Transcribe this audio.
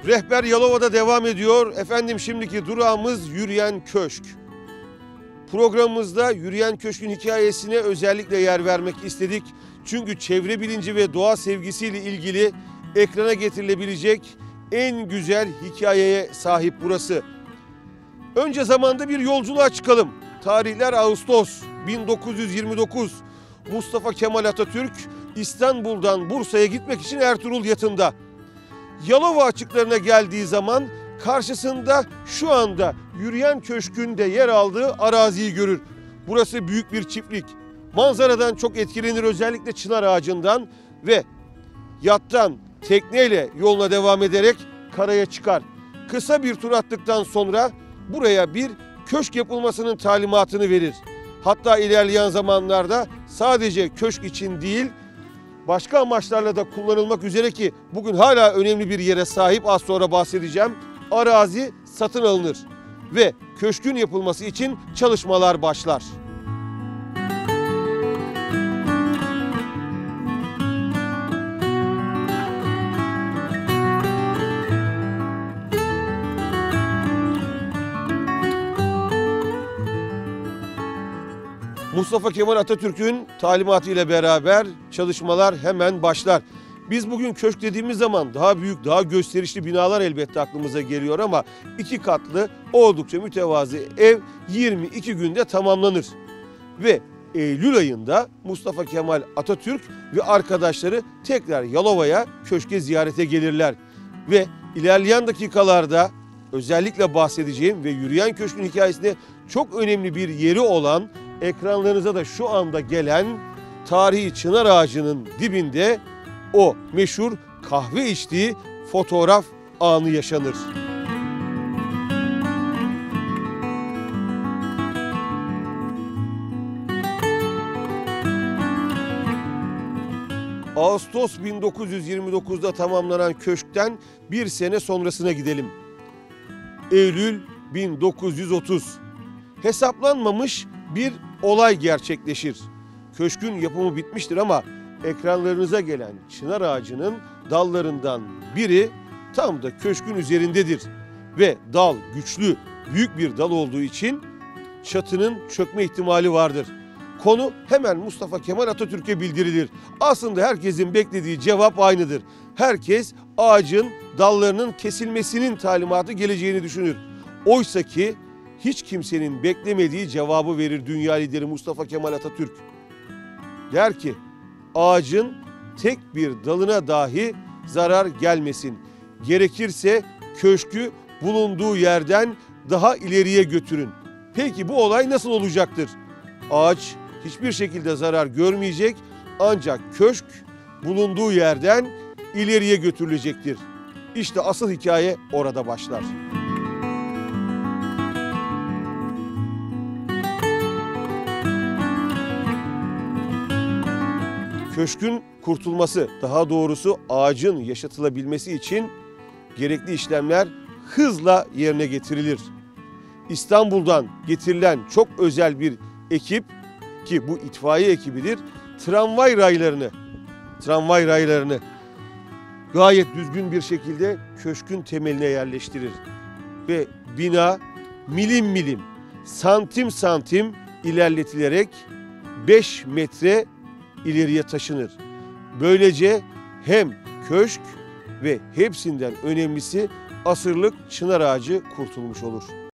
Rehber Yalova'da devam ediyor. Efendim şimdiki durağımız Yürüyen Köşk. Programımızda Yürüyen Köşk'ün hikayesine özellikle yer vermek istedik. Çünkü çevre bilinci ve doğa sevgisiyle ilgili ekrana getirilebilecek en güzel hikayeye sahip burası. Önce zamanda bir yolculuğa çıkalım. Tarihler Ağustos 1929. Mustafa Kemal Atatürk İstanbul'dan Bursa'ya gitmek için Ertuğrul yatında. Yalova açıklarına geldiği zaman karşısında şu anda Yürüyen Köşk'ün de yer aldığı araziyi görür. Burası büyük bir çiftlik. Manzaradan çok etkilenir, özellikle çınar ağacından ve yattan tekneyle yoluna devam ederek karaya çıkar. Kısa bir tur attıktan sonra buraya bir köşk yapılmasının talimatını verir. Hatta ilerleyen zamanlarda sadece köşk için değil, başka amaçlarla da kullanılmak üzere ki bugün hala önemli bir yere sahip, az sonra bahsedeceğim. Arazi satın alınır ve köşkün yapılması için çalışmalar başlar. Mustafa Kemal Atatürk'ün talimatıyla beraber çalışmalar hemen başlar. Biz bugün köşk dediğimiz zaman daha büyük, daha gösterişli binalar elbette aklımıza geliyor ama 2 katlı oldukça mütevazı ev 22 günde tamamlanır. Ve Eylül ayında Mustafa Kemal Atatürk ve arkadaşları tekrar Yalova'ya, köşke ziyarete gelirler. Ve ilerleyen dakikalarda özellikle bahsedeceğim ve Yürüyen Köşk'ün hikayesinde çok önemli bir yeri olan, ekranlarınıza da şu anda gelen tarihi çınar ağacının dibinde o meşhur kahve içtiği fotoğraf anı yaşanır. Ağustos 1929'da tamamlanan köşkten bir sene sonrasına gidelim. Eylül 1930. Hesaplanmamış bir olay gerçekleşir. Köşkün yapımı bitmiştir ama ekranlarınıza gelen çınar ağacının dallarından biri tam da köşkün üzerindedir. Ve dal güçlü, büyük bir dal olduğu için çatının çökme ihtimali vardır. Konu hemen Mustafa Kemal Atatürk'e bildirilir. Aslında herkesin beklediği cevap aynıdır. Herkes ağacın dallarının kesilmesinin talimatı geleceğini düşünür. Oysa ki hiç kimsenin beklemediği cevabı verir dünya lideri Mustafa Kemal Atatürk. Der ki, ağacın tek bir dalına dahi zarar gelmesin. Gerekirse köşkü bulunduğu yerden daha ileriye götürün. Peki bu olay nasıl olacaktır? Ağaç hiçbir şekilde zarar görmeyecek, ancak köşk bulunduğu yerden ileriye götürülecektir. İşte asıl hikaye orada başlar. Köşkün kurtulması, daha doğrusu ağacın yaşatılabilmesi için gerekli işlemler hızla yerine getirilir. İstanbul'dan getirilen çok özel bir ekip, ki bu itfaiye ekibidir, tramvay raylarını gayet düzgün bir şekilde köşkün temeline yerleştirir. Ve bina milim milim, santim santim ilerletilerek 5 metre ileriye taşınır. Böylece hem köşk ve hepsinden önemlisi asırlık çınar ağacı kurtulmuş olur.